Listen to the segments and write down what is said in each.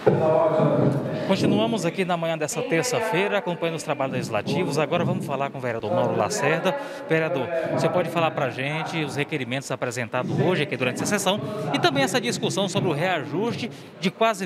Continuamos aqui na manhã dessa terça-feira, acompanhando os trabalhos legislativos. Agora vamos falar com o vereador Mauro Lacerda. Vereador, você pode falar para a gente os requerimentos apresentados hoje aqui durante essa sessão e também essa discussão sobre o reajuste de quase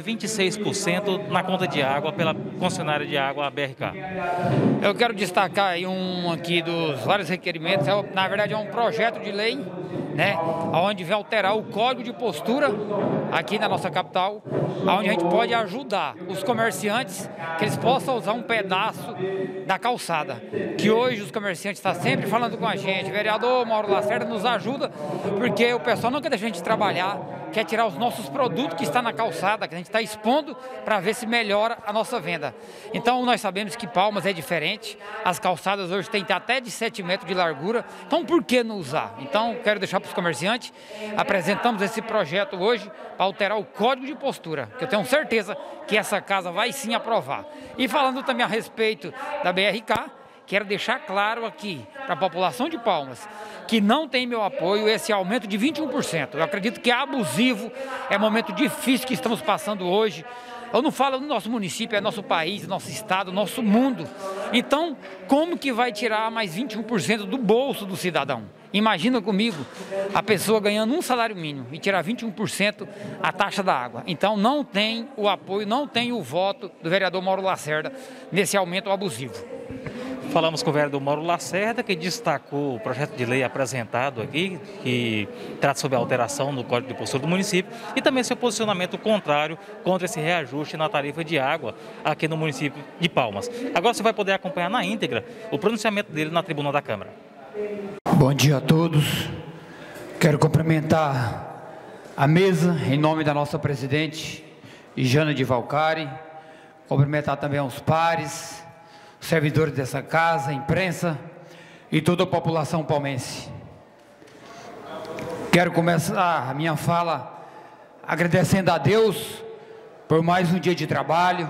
26% na conta de água pela concessionária de água BRK. Eu quero destacar aí um aqui dos vários requerimentos. Na verdade é um projeto de lei, né, onde vai alterar o código de postura aqui na nossa capital, onde a gente pode ajudar os comerciantes que eles possam usar um pedaço da calçada, que hoje os comerciantes estão sempre falando com a gente, vereador Mauro Lacerda nos ajuda, porque o pessoal não quer deixar a gente trabalhar, quer tirar os nossos produtos que estão na calçada, que a gente está expondo para ver se melhora a nossa venda. Então nós sabemos que Palmas é diferente, as calçadas hoje têm até de 7 metros de largura, então por que não usar? Então quero deixar para os comerciantes, apresentamos esse projeto hoje para alterar o código de postura, que eu tenho certeza que essa casa vai sim aprovar. E falando também a respeito da BRK, quero deixar claro aqui para a população de Palmas que não tem meu apoio esse aumento de 21%. Eu acredito que é abusivo, é um momento difícil que estamos passando hoje. Eu não falo do nosso município, é nosso país, nosso estado, nosso mundo. Então, como que vai tirar mais 21% do bolso do cidadão? Imagina comigo a pessoa ganhando um salário mínimo e tirar 21% a taxa da água. Então, não tem o apoio, não tem o voto do vereador Mauro Lacerda nesse aumento abusivo. Falamos com o vereador Mauro Lacerda, que destacou o projeto de lei apresentado aqui, que trata sobre a alteração no Código de Postura do município e também seu posicionamento contrário contra esse reajuste na tarifa de água aqui no município de Palmas. Agora você vai poder acompanhar na íntegra o pronunciamento dele na tribuna da Câmara. Bom dia a todos. Quero cumprimentar a mesa em nome da nossa presidente, Jana de Valcari, cumprimentar também aos pares, servidores dessa casa, imprensa e toda a população palmense. Quero começar a minha fala agradecendo a Deus por mais um dia de trabalho,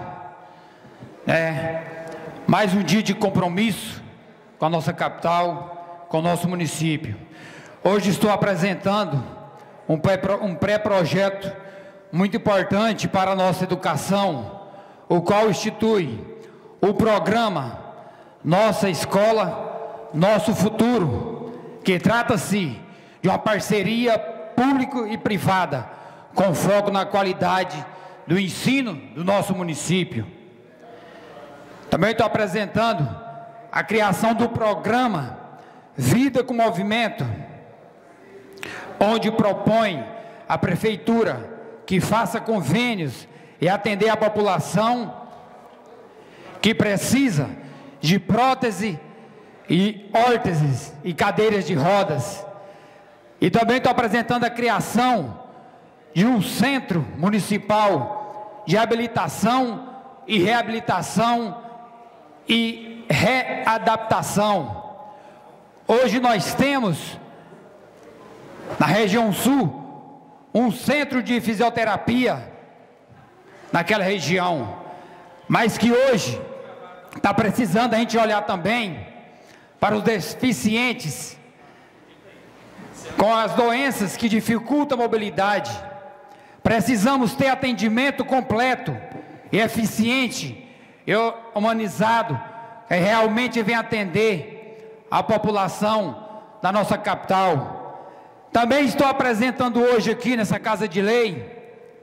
mais um dia de compromisso com a nossa capital, com o nosso município. Hoje estou apresentando um pré-projeto muito importante para a nossa educação, o qual institui o programa Nossa Escola, Nosso Futuro, que trata-se de uma parceria público e privada, com foco na qualidade do ensino do nosso município. Também estou apresentando a criação do programa Vida com Movimento, onde propõe a prefeitura que faça convênios e atender a população que precisa de prótese e órteses e cadeiras de rodas. E também estou apresentando a criação de um centro municipal de habilitação e reabilitação e readaptação. Hoje nós temos na região sul um centro de fisioterapia naquela região, mas que hoje está precisando a gente olhar também para os deficientes com as doenças que dificultam a mobilidade. Precisamos ter atendimento completo e eficiente e humanizado, que realmente vem atender a população da nossa capital. Também estou apresentando hoje aqui nessa Casa de Lei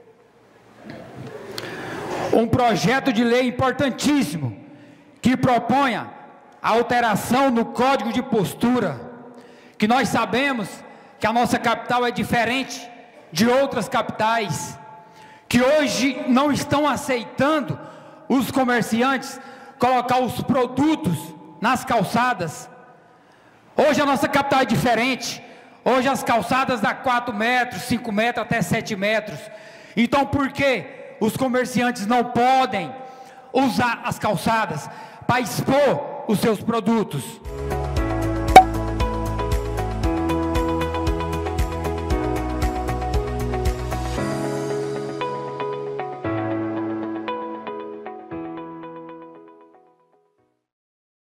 um projeto de lei importantíssimo que proponha a alteração no Código de Postura, que nós sabemos que a nossa capital é diferente de outras capitais, que hoje não estão aceitando os comerciantes colocar os produtos nas calçadas. Hoje a nossa capital é diferente, hoje as calçadas dão 4 metros, 5 metros, até 7 metros. Então por que os comerciantes não podem usar as calçadas para expor os seus produtos?